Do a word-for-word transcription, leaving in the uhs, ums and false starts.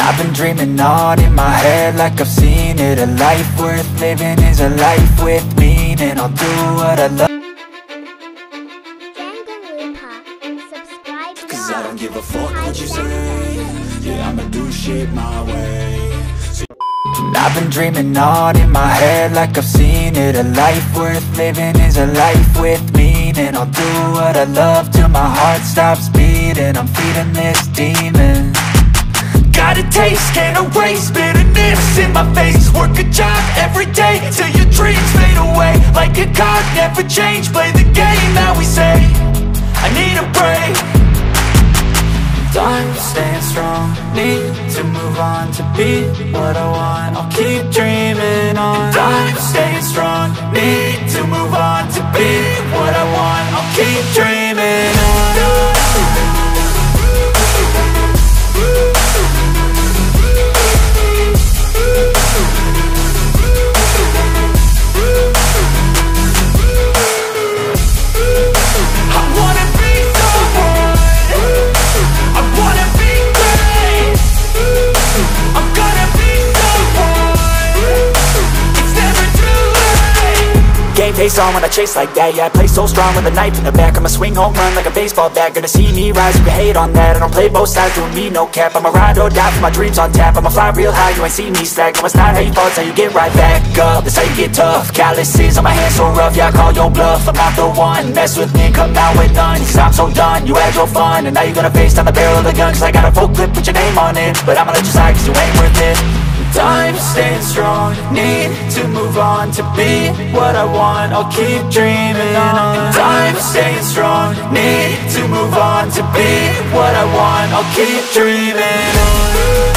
I've been dreaming on in my head like I've seen it. A life worth living is a life with meaning. I'll do what I love, cause I don't give a fuck what you say. Yeah, I'ma do shit my way. I've been dreaming on in my head like I've seen it. A life worth living is a life with meaning. I'll do what I love till my heart stops beating. I'm feeding this demon. Got a taste, can't erase bitterness in my face. Work a job every day till your dreams fade away. Like a card, never change, play the game that we say. I need a break. I'm staying strong, need to move on to be what I want. I'll keep dreaming on. I'm staying strong, need to move on to be what I want. I'll keep dreaming on. Face on when I chase like that. Yeah, I play so strong with a knife in the back. I'ma swing home run like a baseball bat. Gonna see me rise, you can hate on that. I don't play both sides, doing me no cap. I'ma ride or die for my dreams on tap. I'ma fly real high, you ain't see me slack. No, it's not how you fall, it's how you get right back up. That's how you get tough. Calluses on my hands so rough, yeah, I call your bluff. I'm not the one, mess with me and come out with none. Cause I'm so done, you had your fun. And now you're gonna face down the barrel of the gun. Cause I got a full clip, put your name on it. But I'ma let you slide cause you ain't worth it. I'm staying strong, need to move on to be what I want. I'll keep dreaming on. I'm staying strong, need to move on to be what I want. I'll keep dreaming on.